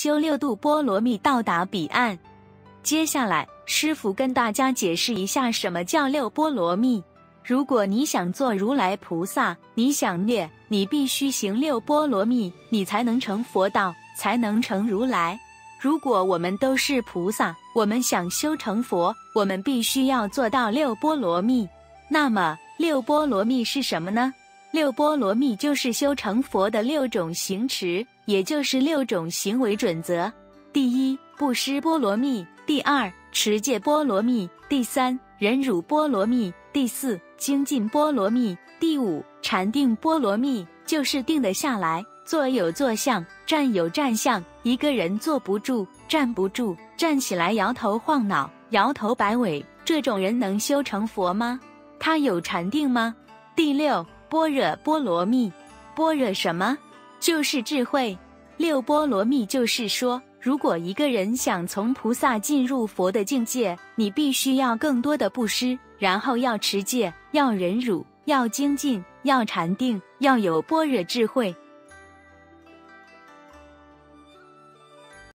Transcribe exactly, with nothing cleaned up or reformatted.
修六度波罗蜜到达彼岸。接下来，师父跟大家解释一下什么叫六波罗蜜。如果你想做如来菩萨，你想念，你必须行六波罗蜜，你才能成佛道，才能成如来。如果我们都是菩萨，我们想修成佛，我们必须要做到六波罗蜜。那么，六波罗蜜是什么呢？六波罗蜜就是修成佛的六种行持，也就是六种行为准则。第一，布施波罗蜜；第二，持戒波罗蜜；第三，忍辱波罗蜜；第四，精进波罗蜜；第五，禅定波罗蜜，就是定得下来，坐有坐相，站有站相。一个人坐不住，站不住，站起来摇头晃脑，摇头摆尾，这种人能修成佛吗？他有禅定吗？第六，般若波罗蜜。般若什么？就是智慧。六波罗蜜就是说，如果一个人想从菩萨进入佛的境界，你必须要更多的布施，然后要持戒，要忍辱，要精进，要禅定，要有般若智慧，